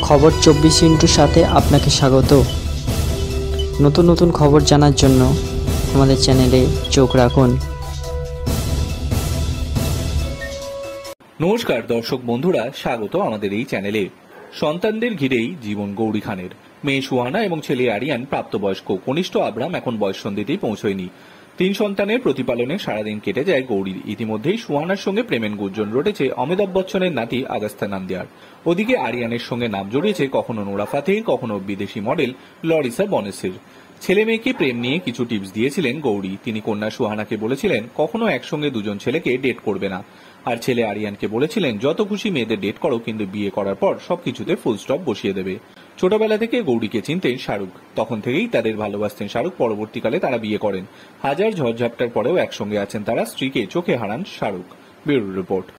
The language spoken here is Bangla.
খবর 24 সাথে আপনাকে স্বাগত। নতুন নতুন খবর জানার জন্য আমাদের চ্যানেলে চোখ রাখুন। নমস্কার দর্শক বন্ধুরা, স্বাগত আমাদের এই চ্যানেলে। সন্তানদের ঘিরেই জীবন গৌরী খানের। মেয়ে সুহানা এবং ছেলে আরিয়ান প্রাপ্তবয়স্ক। কনিষ্ঠ আব্রাম এখন বয়ঃসন্ধিতেই পৌঁছয়নি। 3 সন্তানের প্রতিপালনে সারাদিন কেটে যায় গৌরীর। ইতিমধ্যেই সুহানার সঙ্গে প্রেমের গুঞ্জন রটেছে অমিতাভ বচ্চনের নাতি আগস্তা নান্দিয়ার। ওদিকে আরিয়ানের সঙ্গে নাম জড়িয়েছে কখনো নোরা ফাতেহির, কখনো বিদেশি মডেল লরিসা বনেসের। ছেলে মেয়েকে প্রেম নিয়ে কিছু টিপস দিয়েছিলেন গৌরী। তিনি কন্যা সুহানাকে বলেছিলেন কখনো একসঙ্গে দুজন ছেলেকে ডেট করবে না। আর ছেলে আরিয়ানকে বলেছিলেন যত খুশি মেয়েদের ডেট করো, কিন্তু বিয়ে করার পর সবকিছুতে ফুল স্টপ বসিয়ে দেবে। ছোটবেলা থেকে গৌরীকে চিনতেন শাহরুখ, তখন থেকেই তাদের ভালোবাসতেন শাহরুখ। পরবর্তীকালে তারা বিয়ে করেন। হাজার ঝড়ঝাপটার পরেও একসঙ্গে আছেন তারা। স্ত্রীকে চোখে হারান শাহরুখ। Bureau report.